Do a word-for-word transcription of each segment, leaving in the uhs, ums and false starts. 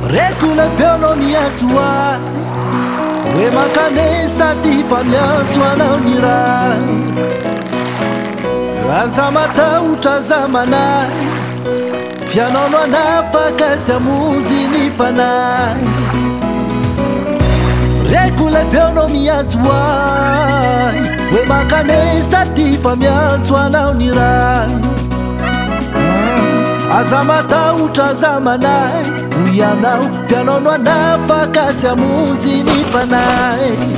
Regula fiono miazua we makanesa tifa miazua na unira Azamata utazamana Fianono nafaka za muzi nifana Regula fiono miazua we makanesa tifa miazua na unira Azamata utazamana Uyanao Fianono nafaka za muzi nifana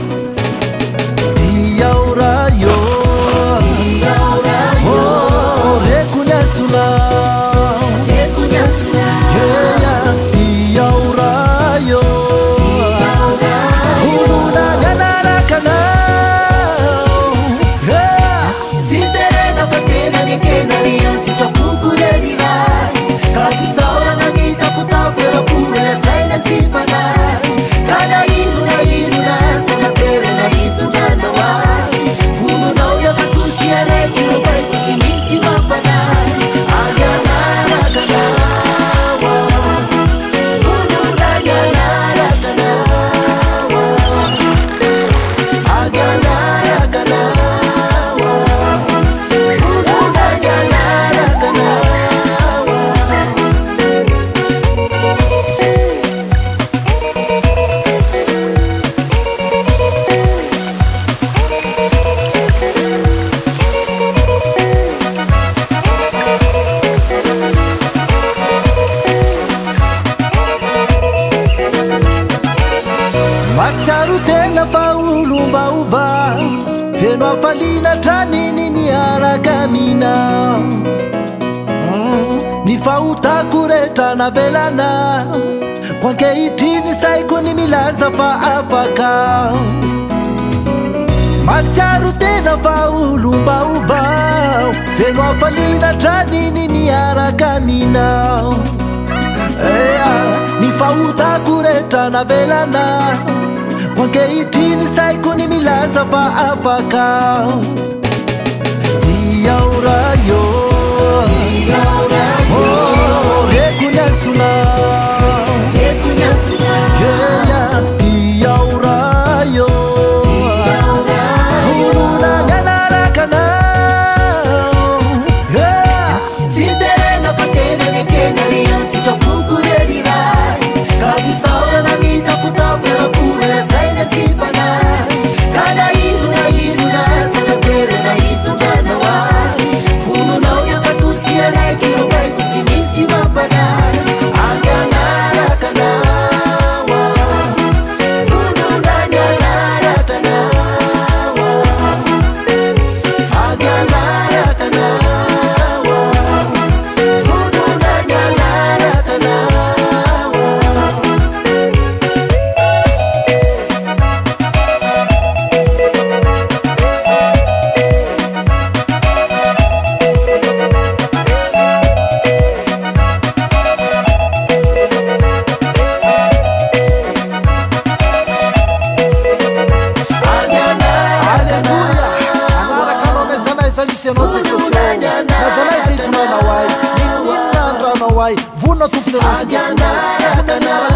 Dia urayo Dia urayo Oh, rekunyatsuna Rekunyatsuna Yeah, dia urayo Dia urayo Furuna ganarakanao Yeah Sinterena fatena nikena lianti tokukurerira Kafisawa na mita futafera puera zaina sifana Kada ilu na ilu na sana tere na hitu gandawa Funu na uya katusi ya reki no bai kusimisi mapana Agana rakanawa Funu na gana rakanawa Agana rakanawa Funu na gana rakanawa Matsaru tena faulumba uva Feno afalina tranini ni arakamina mm, Ni fauta kureta na velana Kwanke itini saiko ni milaza fa afaka Matsaru tena faulumba uva Feno afalina tranini ni arakamina Ea, ni fauta kureta na velana Kwanke itini saiko ni milaza fa afaka Dia urayo Dia urayo Oh, rekunyatsuna Rekunyatsuna Yeah, dia urayo Dia urayo Furuna ganarakanao Yeah Sinterena fatena nikena lianti tokukurerira Kafisawa na mita futafera puera zaina sifana Kada ilu na ilu na sana tere na hitu ganawa Funu na uya katusi ya reki no bai kusimisi mapana Agana rakanawa Funu na gana rakanawa Agana rakanawa Funu na gana rakanawa Vuna tu